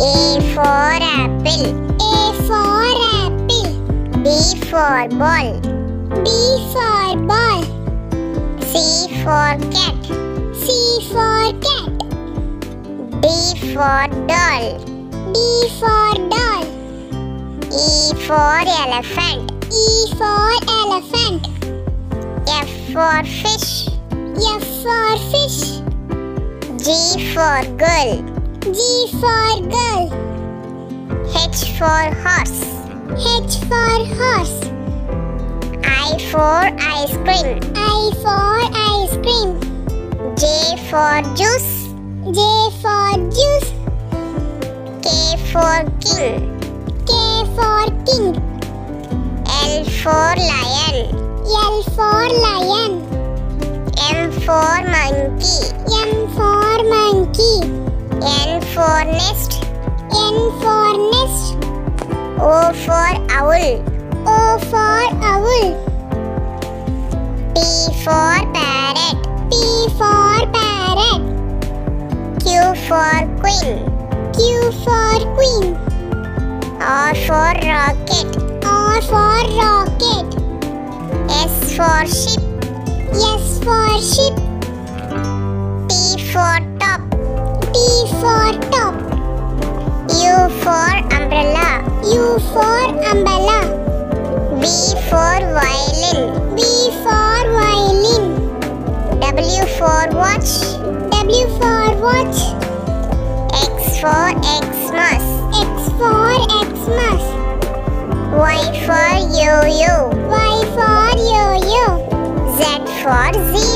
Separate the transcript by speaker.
Speaker 1: A for apple. A for apple. B for ball. B for ball. C for cat. C for cat. D for doll. D for doll. E for elephant. E for elephant. F for fish. F for fish. G for girl. G for girl. H for horse. H for horse. I for ice cream. I for ice cream. J for juice. J for juice. K for king. K for king. L for lion. L for lion. M for monkey. M for monkey. N for nest. N for nest. O for owl. O for owl. P for parrot. P for parrot. Q for queen. Q for queen. R for rocket. R for rocket. S for sheep. S for sheep. T for top. T for top. U for umbrella. U for umbrella. V for violin. V for violin. W for watch. W for watch. X for Xmas. X for Xmas. Y for yo-yo. Y for yo-yo. Z for zebra.